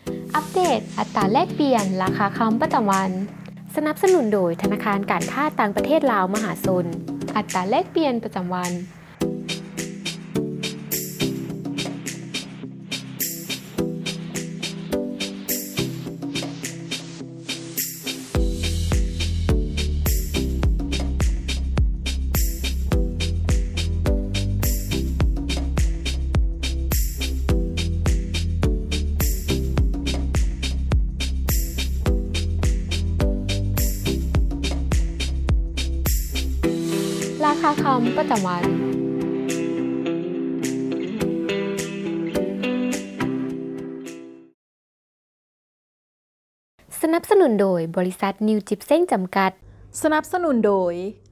อัปเดตอัตราแลกเปลี่ยนราคาคำประจำวันสนับสนุนโดยธนาคารการค้าต่างประเทศลาวมหาชนอัตราแลกเปลี่ยนประจำวันราคาคำประจำวันสนับสนุนโดยบริษัทนิวจิปเซ้งจำกัดสนับสนุนโดย